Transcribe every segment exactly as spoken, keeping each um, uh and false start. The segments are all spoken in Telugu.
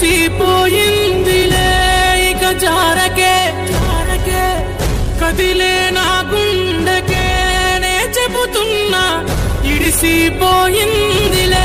మురిసిపోయిందిలే ఇక జారకే జారకే కదిలే నా గుండెకే నే చెబుతున్నా ఇడిసిపోయిందిలే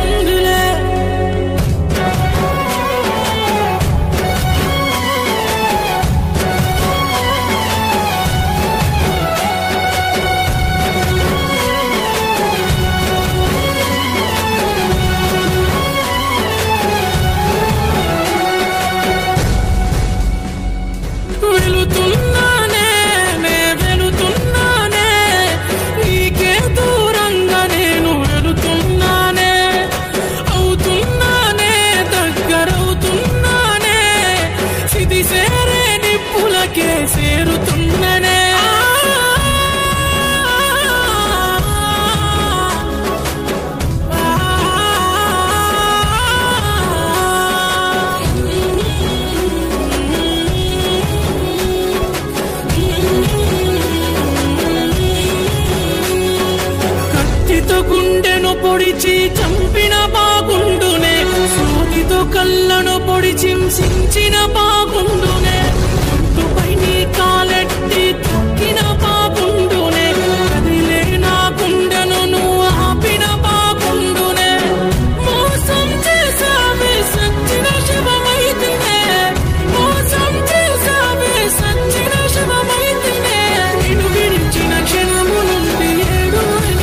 వెలుతున్నానే నే వెలుతున్నానే నీకే దూరంగా నేను వెలుతున్నానే అవుతున్నానే దగ్గరవుతున్నానే సిది సేరే నిప్పులకే చేరుతున్నానే గుండెను పొడిచి చంపిన బాగుండునే సూదితో కళ్ళను పొడిచి హింసించిన బాగుండునే గుట్టుపై నీ కాలెట్టి తొక్కిన బాగుండునే కదిలే నా గుండెను నువ్వు ఆపిన బాగుండునే మోసం చేసావే సచ్చిన శివమైతినే మోసం చేసావే సచ్చిన శివమైతినే నిన్ను విడిచిన క్షణము నుండి ఏడు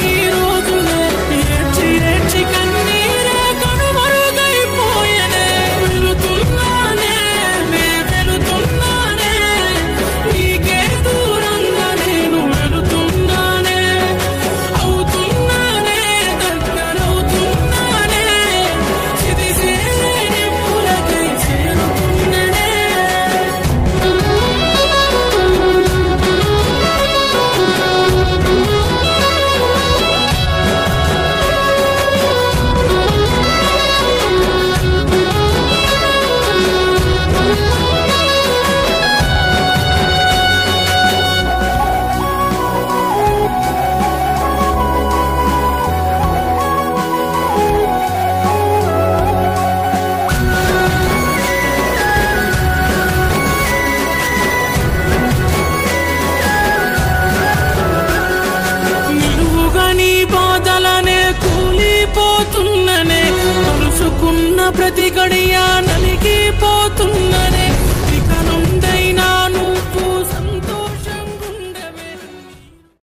కన్నీరే కనుమరుగైపోయనే వెలుతున్నానే నే వెలుతున్నానే నీకే దూరంగా నేను వెలుతున్నానే అవుతున్నానే దగ్గరవుతున్నానే సిది సేరే నిప్పులకై చేరుతున్నానే బాధలనే కూలిపోతున్ననే కలుసుకున్న ప్రతి గడియా నలిగిపోతున్ననే